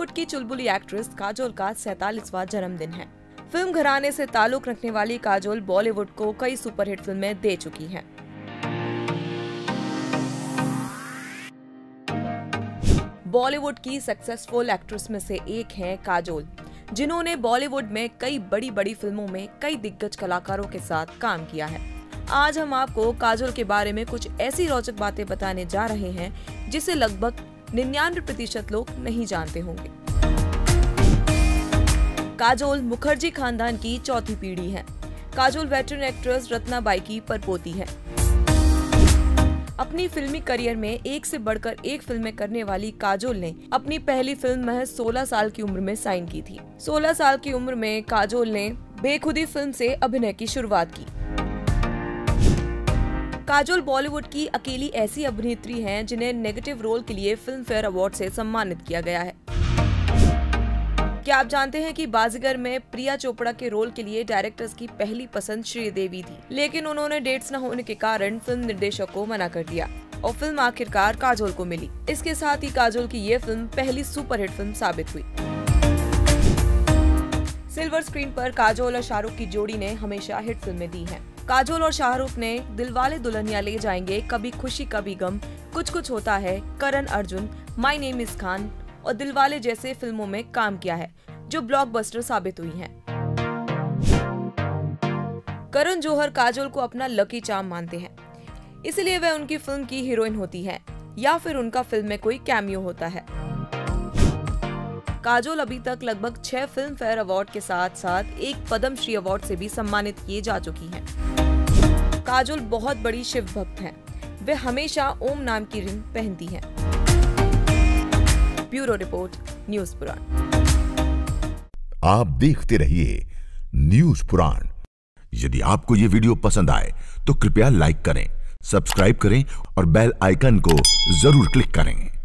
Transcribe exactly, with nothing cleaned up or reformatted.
बॉलीवुड की चुलबुली एक्ट्रेस काजोल का सैतालीसवां जन्मदिन है। फिल्म घराने से ताल्लुक रखने वाली काजोल बॉलीवुड को कई सुपरहिट फिल्में दे चुकी हैं। बॉलीवुड की सक्सेसफुल एक्ट्रेस में से एक हैं काजोल, जिन्होंने बॉलीवुड में कई बड़ी बड़ी फिल्मों में कई दिग्गज कलाकारों के साथ काम किया है। आज हम आपको काजोल के बारे में कुछ ऐसी रोचक बातें बताने जा रहे हैं जिसे लगभग निन्यानवे प्रतिशत लोग नहीं जानते होंगे। काजोल मुखर्जी खानदान की चौथी पीढ़ी है। काजोल वेटरन एक्ट्रेस रत्नाबाई की परपोती है। अपनी फिल्मी करियर में एक से बढ़कर एक फिल्में करने वाली काजोल ने अपनी पहली फिल्म महज सोलह साल की उम्र में साइन की थी। सोलह साल की उम्र में काजोल ने बेखुदी फिल्म से अभिनय की शुरुआत की। काजोल बॉलीवुड की अकेली ऐसी अभिनेत्री हैं जिन्हें नेगेटिव रोल के लिए फिल्म फेयर अवार्ड से सम्मानित किया गया है। क्या आप जानते हैं कि बाजीगर में प्रिया चोपड़ा के रोल के लिए डायरेक्टर्स की पहली पसंद श्रीदेवी थी, लेकिन उन्होंने डेट्स न होने के कारण फिल्म निर्देशक को मना कर दिया और फिल्म आखिरकार काजोल को मिली। इसके साथ ही काजोल की ये फिल्म पहली सुपरहिट फिल्म साबित हुई। सिल्वर स्क्रीन पर काजोल और शाहरुख की जोड़ी ने हमेशा हिट फिल्में दी हैं। काजोल और शाहरुख ने दिलवाले दुल्हनिया ले जाएंगे, कभी खुशी कभी गम, कुछ कुछ होता है, Karan Arjun, my name is Khan और दिलवाले जैसे फिल्मों में काम किया है जो ब्लॉकबस्टर साबित हुई हैं। करण जौहर काजोल को अपना लकी चार्म मानते हैं, इसलिए वह उनकी फिल्म की हीरोइन होती है या फिर उनका फिल्म में कोई कैमियो होता है। काजोल अभी तक लगभग छह फिल्म फेयर अवार्ड के साथ साथ एक पद्मश्री अवार्ड से भी सम्मानित किए जा चुकी हैं। काजोल बहुत बड़ी शिव भक्त हैं। वे हमेशा ओम नाम की रिंग पहनती हैं। Bureau report, news Puran. आप देखते रहिए न्यूज पुराण। यदि आपको ये वीडियो पसंद आए तो कृपया लाइक करें, सब्सक्राइब करें और बेल आइकन को जरूर क्लिक करें।